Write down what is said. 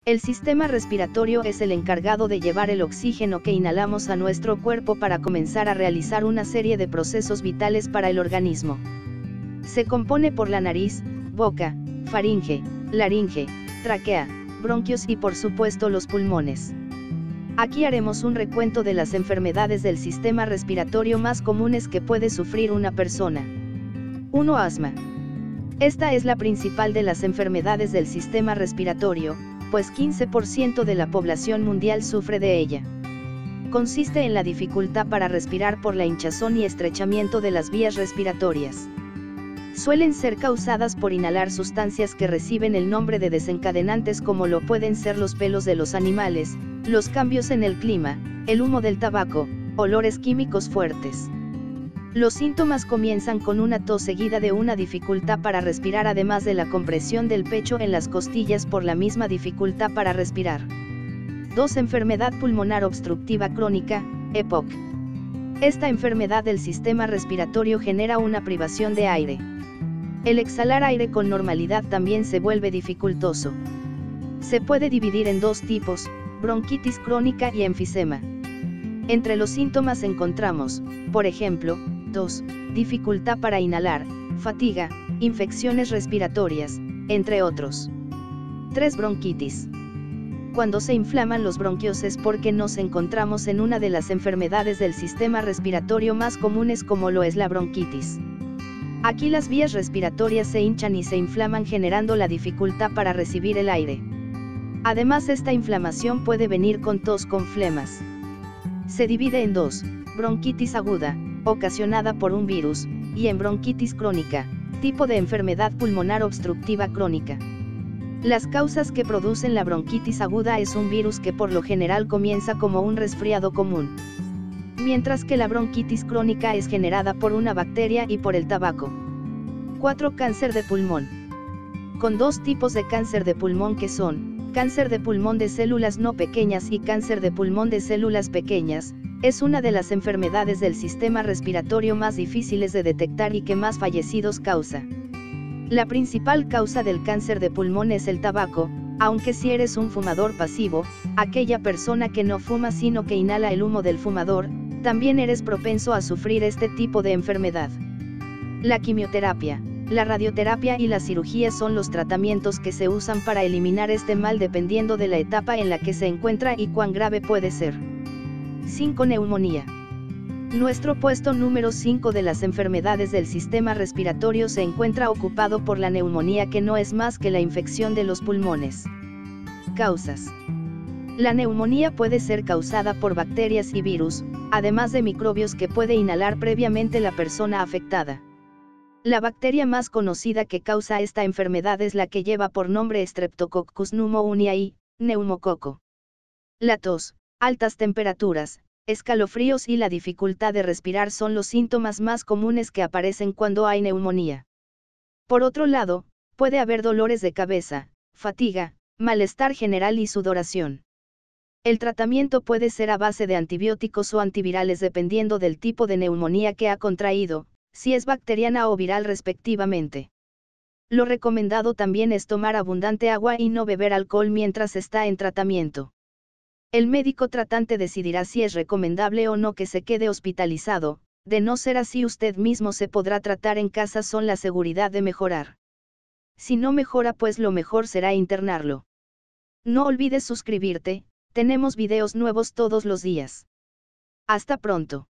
El sistema respiratorio es el encargado de llevar el oxígeno que inhalamos a nuestro cuerpo para comenzar a realizar una serie de procesos vitales para el organismo. Se compone por la nariz, boca, faringe, laringe, tráquea, bronquios y por supuesto los pulmones. Aquí haremos un recuento de las enfermedades del sistema respiratorio más comunes que puede sufrir una persona. 1. Asma. Esta es la principal de las enfermedades del sistema respiratorio, pues 15% de la población mundial sufre de ella. Consiste en la dificultad para respirar por la hinchazón y estrechamiento de las vías respiratorias. Suelen ser causadas por inhalar sustancias que reciben el nombre de desencadenantes, como lo pueden ser los pelos de los animales, los cambios en el clima, el humo del tabaco, olores químicos fuertes. Los síntomas comienzan con una tos seguida de una dificultad para respirar, además de la compresión del pecho en las costillas por la misma dificultad para respirar. 2. Enfermedad pulmonar obstructiva crónica, EPOC. Esta enfermedad del sistema respiratorio genera una privación de aire. El exhalar aire con normalidad también se vuelve dificultoso. Se puede dividir en dos tipos, bronquitis crónica y enfisema. Entre los síntomas encontramos, por ejemplo, 2. Dificultad para inhalar, fatiga, infecciones respiratorias, entre otros. 3. Bronquitis. Cuando se inflaman los bronquios es porque nos encontramos en una de las enfermedades del sistema respiratorio más comunes, como lo es la bronquitis. Aquí las vías respiratorias se hinchan y se inflaman, generando la dificultad para recibir el aire. Además, esta inflamación puede venir con tos con flemas. Se divide en 2, bronquitis aguda, ocasionada por un virus, y en bronquitis crónica, tipo de enfermedad pulmonar obstructiva crónica. Las causas que producen la bronquitis aguda es un virus que por lo general comienza como un resfriado común, mientras que la bronquitis crónica es generada por una bacteria y por el tabaco. 4. Cáncer de pulmón. Con dos tipos de cáncer de pulmón, que son cáncer de pulmón de células no pequeñas y cáncer de pulmón de células pequeñas, es una de las enfermedades del sistema respiratorio más difíciles de detectar y que más fallecidos causa. La principal causa del cáncer de pulmón es el tabaco, aunque si eres un fumador pasivo, aquella persona que no fuma sino que inhala el humo del fumador, también eres propenso a sufrir este tipo de enfermedad. La quimioterapia, la radioterapia y la cirugía son los tratamientos que se usan para eliminar este mal dependiendo de la etapa en la que se encuentra y cuán grave puede ser. 5. Neumonía. Nuestro puesto número 5 de las enfermedades del sistema respiratorio se encuentra ocupado por la neumonía, que no es más que la infección de los pulmones. Causas. La neumonía puede ser causada por bacterias y virus, además de microbios que puede inhalar previamente la persona afectada. La bacteria más conocida que causa esta enfermedad es la que lleva por nombre Streptococcus pneumoniae, neumococo. La tos, altas temperaturas, escalofríos y la dificultad de respirar son los síntomas más comunes que aparecen cuando hay neumonía. Por otro lado, puede haber dolores de cabeza, fatiga, malestar general y sudoración. El tratamiento puede ser a base de antibióticos o antivirales dependiendo del tipo de neumonía que ha contraído, si es bacteriana o viral respectivamente. Lo recomendado también es tomar abundante agua y no beber alcohol mientras está en tratamiento. El médico tratante decidirá si es recomendable o no que se quede hospitalizado. De no ser así, usted mismo se podrá tratar en casa con la seguridad de mejorar. Si no mejora, pues lo mejor será internarlo. No olvides suscribirte, tenemos videos nuevos todos los días. Hasta pronto.